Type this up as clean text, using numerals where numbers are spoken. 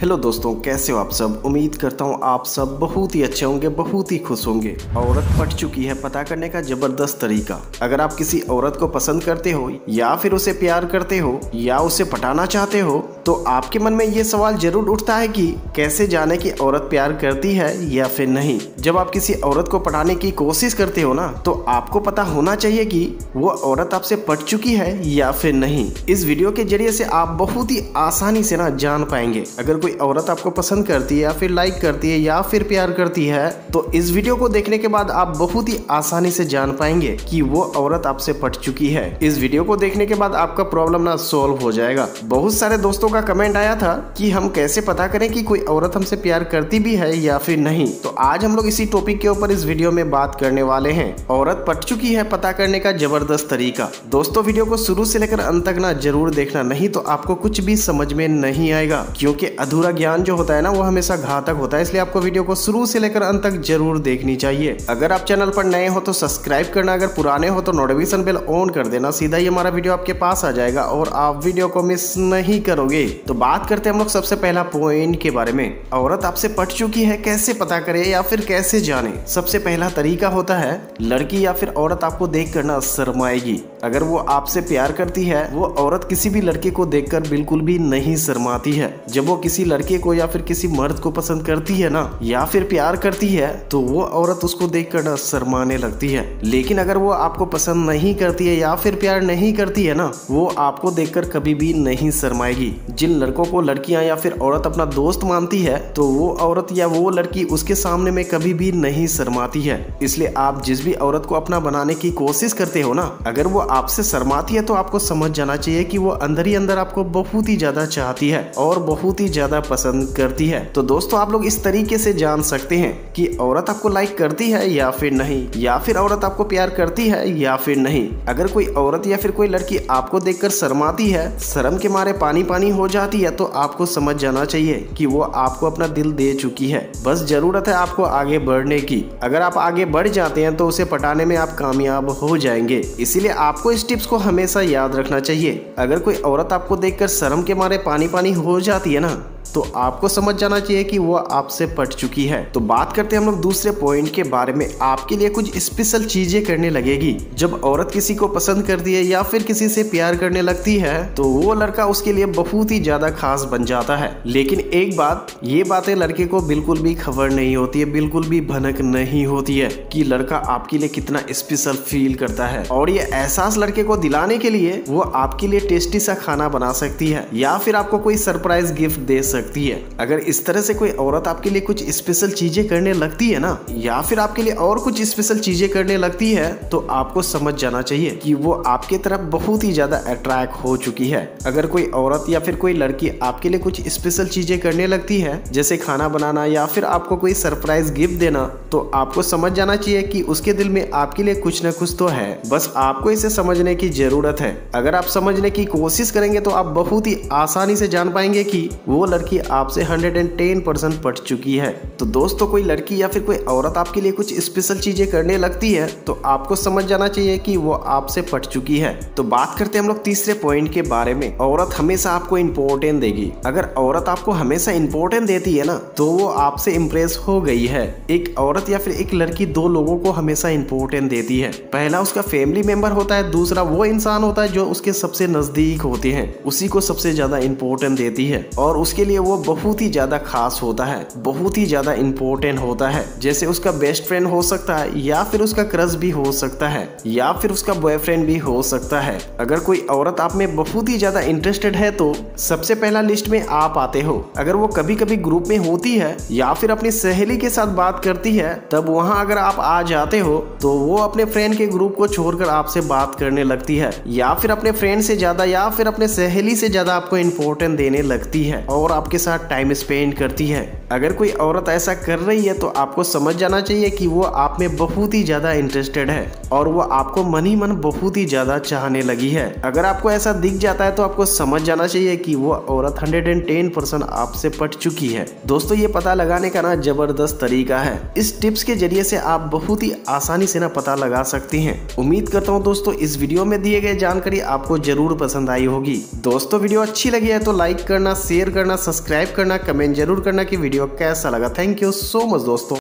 Hello दोस्तों, कैसे हो आप सब। उम्मीद करता हूँ आप सब बहुत ही अच्छे होंगे, बहुत ही खुश होंगे। औरत पट चुकी है पता करने का जबरदस्त तरीका। अगर आप किसी औरत को पसंद करते हो या फिर उसे प्यार करते हो या उसे पटाना चाहते हो तो आपके मन में ये सवाल जरूर उठता है कि कैसे जाने कि औरत प्यार करती है या फिर नहीं। जब आप किसी औरत को पटाने की कोशिश करते हो ना तो आपको पता होना चाहिए कि वो औरत आपसे पट चुकी है या फिर नहीं। इस वीडियो के जरिए से आप बहुत ही आसानी से ना जान पाएंगे अगर कोई औरत आपको पसंद करती है या फिर लाइक करती है या फिर प्यार करती है। तो इस वीडियो को देखने के बाद आप बहुत ही आसानी से जान पाएंगे कि वो औरत आपसे पट चुकी है। इस वीडियो को देखने के बाद आपका प्रॉब्लम ना सॉल्व हो जाएगा। बहुत सारे दोस्तों का कमेंट आया था कि हम कैसे पता करें कि कोई औरत हमसे प्यार करती भी है या फिर नहीं। तो आज हम लोग इसी टॉपिक के ऊपर इस वीडियो में बात करने वाले हैं। औरत पट चुकी है पता करने का जबरदस्त तरीका। दोस्तों वीडियो को शुरू से लेकर अंत तक ना जरूर देखना, नहीं तो आपको कुछ भी समझ में नहीं आएगा, क्योंकि अधूरा ज्ञान जो होता है ना वो हमेशा घातक होता है। इसलिए आपको वीडियो को शुरू से लेकर अंत तक जरूर देखनी चाहिए। अगर आप चैनल पर नए हो तो सब्सक्राइब करना, अगर पुराने हो तो नोटिफिकेशन बेल ऑन कर देना, सीधा ही हमारा वीडियो आपके पास आ जाएगा और आप वीडियो को मिस नहीं करोगे। तो बात करते हैं हम लोग सबसे पहला पॉइंट के बारे में। औरत आपसे पट चुकी है कैसे पता करे या फिर कैसे जाने। सबसे पहला तरीका होता है लड़की या फिर औरत आपको देख कर ना शर्माएगी। अगर वो आपसे प्यार करती है वो औरत किसी भी लड़के को देखकर बिल्कुल भी नहीं शर्माती है। जब वो किसी लड़के को या फिर किसी मर्द को पसंद करती है ना या फिर प्यार करती है तो वो औरत उसको देखकर ना शर्माने लगती है। लेकिन अगर वो आपको पसंद नहीं करती है या फिर प्यार नहीं करती है ना वो आपको देखकर कभी भी नहीं शर्माएगी। जिन लड़कों को लड़कियां या फिर औरत अपना दोस्त मानती है तो वो औरत या वो लड़की उसके सामने में कभी भी नहीं शर्माती है। इसलिए आप जिस भी औरत को अपना बनाने की कोशिश करते हो ना, अगर वो आपसे शर्माती है तो आपको समझ जाना चाहिए कि वो अंदर ही अंदर आपको बहुत ही ज्यादा चाहती है और बहुत ही ज्यादा पसंद करती है। तो दोस्तों आप लोग इस तरीके से जान सकते हैं कि औरत आपको लाइक करती है या फिर नहीं, या फिर औरत आपको प्यार करती है या फिर नहीं। अगर कोई औरत या फिर कोई लड़की आपको देखकर शर्माती है, शर्म के मारे पानी पानी हो जाती है, तो आपको समझ जाना चाहिए कि वो आपको अपना दिल दे चुकी है। बस जरूरत है आपको आगे बढ़ने की। अगर आप आगे बढ़ जाते हैं तो उसे पटाने में आप कामयाब हो जाएंगे। इसीलिए आपको इस टिप्स को हमेशा याद रखना चाहिए। अगर कोई औरत आपको देखकर शर्म के मारे पानी पानी हो जाती है ना तो आपको समझ जाना चाहिए कि वो आपसे पट चुकी है। तो बात करते हैं हम लोग दूसरे पॉइंट के बारे में। आपके लिए कुछ स्पेशल चीजें करने लगेगी। जब औरत किसी को पसंद करती है या फिर किसी से प्यार करने लगती है तो वो लड़का उसके लिए बहुत ही ज्यादा खास बन जाता है। लेकिन एक बात, ये बातें लड़के को बिल्कुल भी खबर नहीं होती है, बिल्कुल भी भनक नहीं होती है कि लड़का आपके लिए कितना स्पेशल फील करता है। और ये एहसास लड़के को दिलाने के लिए वो आपके लिए टेस्टी सा खाना बना सकती है या फिर आपको कोई सरप्राइज गिफ्ट दे सकती है। अगर इस तरह से कोई औरत आपके लिए कुछ स्पेशल चीजें करने लगती है ना या फिर आपके लिए और कुछ स्पेशल चीजें करने लगती है तो आपको समझ जाना चाहिए कि वो आपके तरफ बहुत ही ज्यादा अट्रैक्ट हो चुकी है। अगर कोई औरत या फिर कोई लड़की आपके लिए कुछ स्पेशल चीजें करने लगती है, जैसे खाना बनाना या फिर आपको कोई सरप्राइज गिफ्ट देना, तो आपको समझ जाना चाहिए कि उसके दिल में आपके लिए कुछ न कुछ तो है। बस आपको इसे समझने की जरूरत है। अगर आप समझने की कोशिश करेंगे तो आप बहुत ही आसानी से जान पाएंगे कि वो लड़की आपसे 110% पट चुकी है। तो दोस्तों कोई लड़की या फिर कोई औरत आपके लिए कुछ स्पेशल चीजें करने लगती है तो आपको समझ जाना चाहिए कि वो आपसे पट चुकी है। तो बात करते हैं हम लोग तीसरे पॉइंट के बारे में। औरत हमेशा आपको इंपॉर्टेंट देगी। अगर औरत आपको हमेशा इंपॉर्टेंट देती है ना तो वो आपसे इम्प्रेस हो गई है। एक औरत या फिर एक लड़की दो लोगों को हमेशा इंपॉर्टेंट देती है। पहला उसका फैमिली मेंबर होता है, दूसरा वो इंसान होता है जो उसके सबसे नजदीक होते हैं, उसी को सबसे ज्यादा इंपॉर्टेंट देती है और उसके लिए वो बहुत ही ज्यादा खास होता है, बहुत ही ज्यादा इंपॉर्टेंट होता है। जैसे उसका बेस्ट फ्रेंड हो सकता है या फिर उसका क्रश भी हो सकता है या फिर उसका बॉयफ्रेंड भी हो सकता है। अगर कोई औरत आप में बहुत ही ज्यादा इंटरेस्टेड है तो सबसे पहला लिस्ट में आप आते हो। अगर वो कभी कभी ग्रुप में होती है या फिर अपनी सहेली के साथ बात करती है तब वहाँ अगर आप आ जाते हो तो वो अपने फ्रेंड के ग्रुप को छोड़कर आपसे बात करने लगती है या फिर अपने फ्रेंड से ज्यादा या फिर अपने सहेली से ज्यादा आपको इंपॉर्टेंट देने लगती है और आपके साथ टाइम स्पेंड करती है। अगर कोई औरत ऐसा कर रही है तो आपको समझ जाना चाहिए कि वो आप में बहुत ही ज्यादा इंटरेस्टेड है और वो आपको मन ही मन बहुत ही ज्यादा चाहने लगी है। अगर आपको ऐसा दिख जाता है तो आपको समझ जाना चाहिए कि वो औरत 110% आपसे पट चुकी है। दोस्तों ये पता लगाने का ना जबरदस्त तरीका है। इस टिप्स के जरिए से आप बहुत ही आसानी से ना पता लगा सकते हैं। उम्मीद करता हूँ दोस्तों इस वीडियो में दिए गए जानकारी आपको जरूर पसंद आई होगी। दोस्तों वीडियो अच्छी लगी है तो लाइक करना, शेयर करना, सब्सक्राइब करना, कमेंट जरूर करना कि वीडियो कैसा लगा। थैंक यू सो मच दोस्तों।